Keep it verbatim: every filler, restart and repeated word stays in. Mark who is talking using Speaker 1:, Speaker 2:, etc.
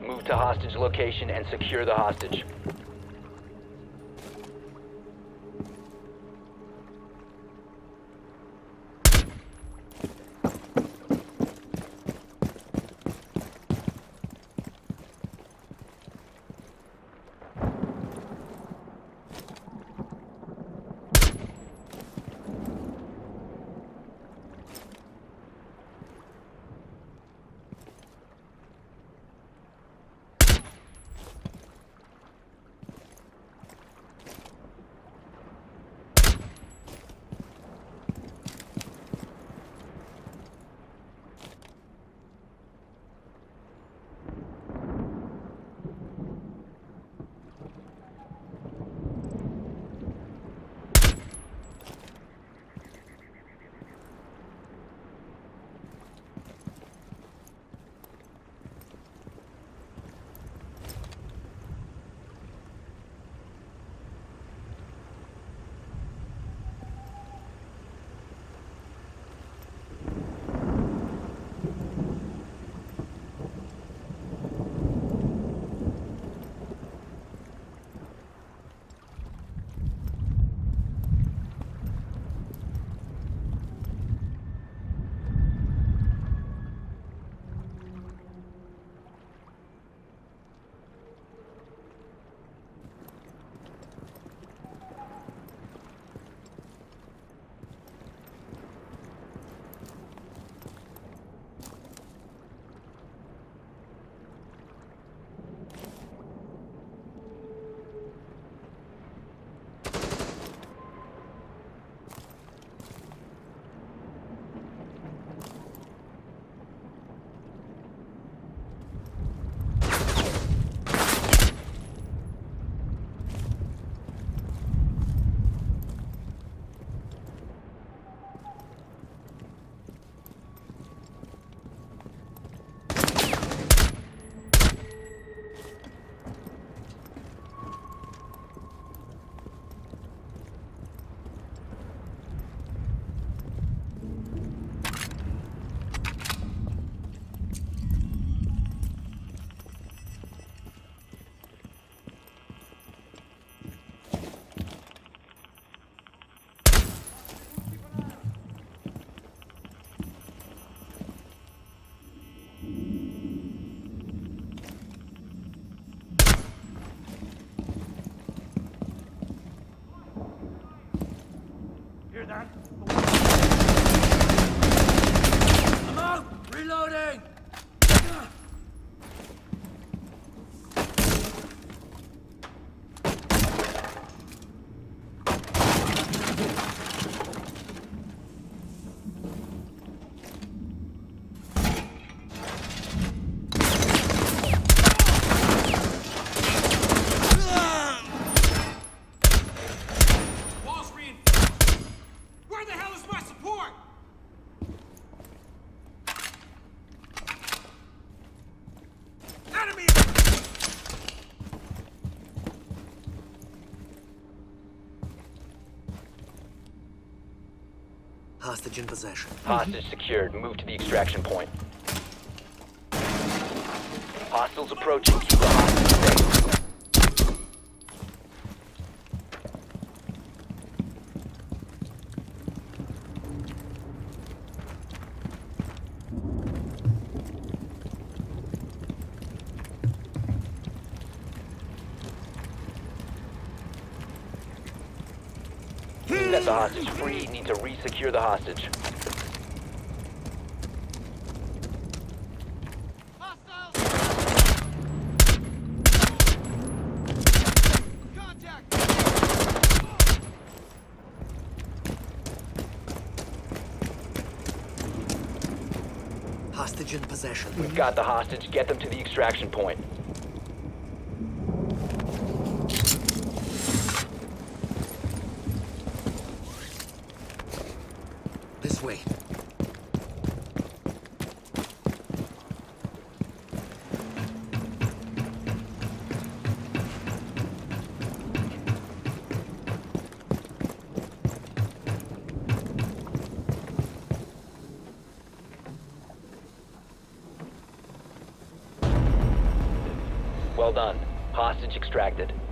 Speaker 1: Move to hostage location and secure the hostage.
Speaker 2: Hear that? I'm out! Reloading!
Speaker 3: Hostage in possession.
Speaker 1: Hostage secured. Move to the extraction point. Hostiles approaching. Keep the hostage safe. Set the hostage free. Need to re-secure the hostage.
Speaker 3: Hostage in possession.
Speaker 1: We've got the hostage. Get them to the extraction point.
Speaker 3: This way.
Speaker 1: Well done. Hostage extracted.